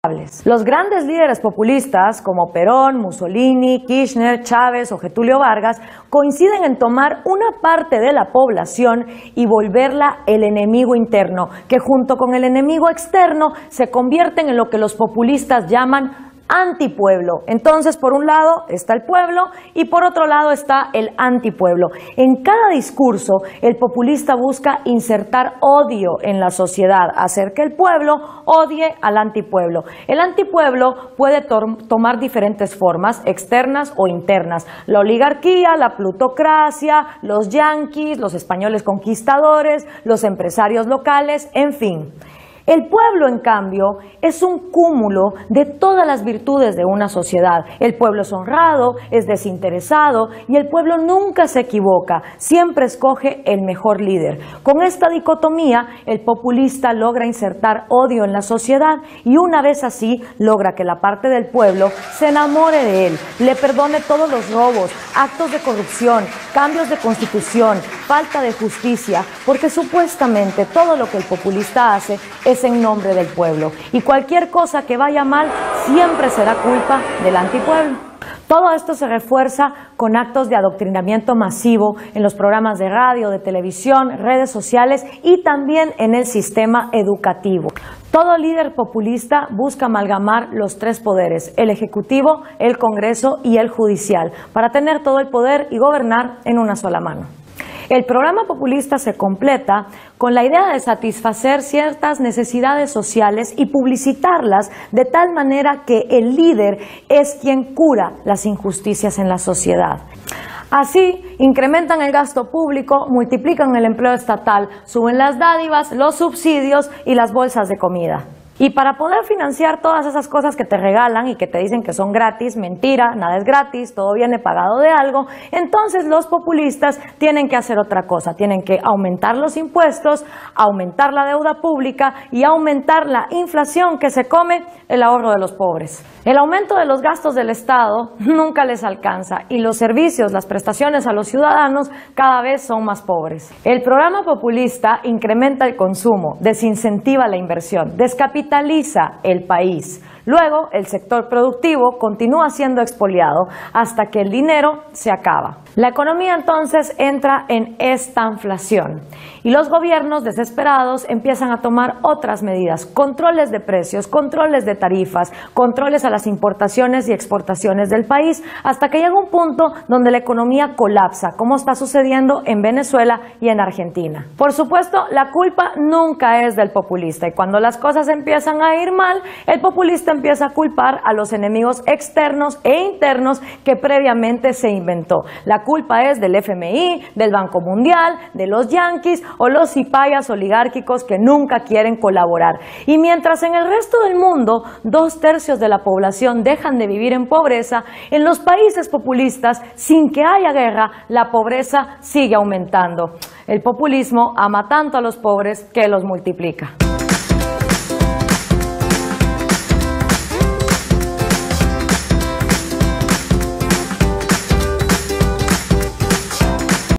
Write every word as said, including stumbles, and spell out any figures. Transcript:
Los grandes líderes populistas como Perón, Mussolini, Kirchner, Chávez o Getúlio Vargas coinciden en tomar una parte de la población y volverla el enemigo interno, que junto con el enemigo externo se convierten en lo que los populistas llaman antipueblo. Entonces, por un lado está el pueblo y por otro lado está el antipueblo. En cada discurso, el populista busca insertar odio en la sociedad, hacer que el pueblo odie al antipueblo. El antipueblo puede to tomar diferentes formas, externas o internas. La oligarquía, la plutocracia, los yanquis, los españoles conquistadores, los empresarios locales, en fin. El pueblo, en cambio, es un cúmulo de todas las virtudes de una sociedad. El pueblo es honrado, es desinteresado y el pueblo nunca se equivoca, siempre escoge el mejor líder. Con esta dicotomía, el populista logra insertar odio en la sociedad y una vez así logra que la parte del pueblo se enamore de él, le perdone todos los robos, actos de corrupción, cambios de constitución, falta de justicia, porque supuestamente todo lo que el populista hace es en nombre del pueblo y cualquier cosa que vaya mal siempre será culpa del antipueblo. Todo esto se refuerza con actos de adoctrinamiento masivo en los programas de radio, de televisión, redes sociales y también en el sistema educativo. Todo líder populista busca amalgamar los tres poderes, el ejecutivo, el Congreso y el judicial, para tener todo el poder y gobernar en una sola mano. El programa populista se completa con la idea de satisfacer ciertas necesidades sociales y publicitarlas de tal manera que el líder es quien cura las injusticias en la sociedad. Así, incrementan el gasto público, multiplican el empleo estatal, suben las dádivas, los subsidios y las bolsas de comida. Y para poder financiar todas esas cosas que te regalan y que te dicen que son gratis, mentira, nada es gratis, todo viene pagado de algo, entonces los populistas tienen que hacer otra cosa, tienen que aumentar los impuestos, aumentar la deuda pública y aumentar la inflación que se come el ahorro de los pobres. El aumento de los gastos del Estado nunca les alcanza y los servicios, las prestaciones a los ciudadanos cada vez son más pobres. El programa populista incrementa el consumo, desincentiva la inversión, descapitaliza el país. Luego, el sector productivo continúa siendo expoliado hasta que el dinero se acaba. La economía entonces entra en estanflación y los gobiernos desesperados empiezan a tomar otras medidas, controles de precios, controles de tarifas, controles a las importaciones y exportaciones del país, hasta que llega un punto donde la economía colapsa, como está sucediendo en Venezuela y en Argentina. Por supuesto, la culpa nunca es del populista y cuando las cosas empiezan a ir mal, el populista empieza a culpar a los enemigos externos e internos que previamente se inventó. La culpa es del F M I, del Banco Mundial, de los yanquis o los cipayas oligárquicos que nunca quieren colaborar. Y mientras en el resto del mundo dos tercios de la población dejan de vivir en pobreza, en los países populistas, sin que haya guerra, la pobreza sigue aumentando. El populismo ama tanto a los pobres que los multiplica.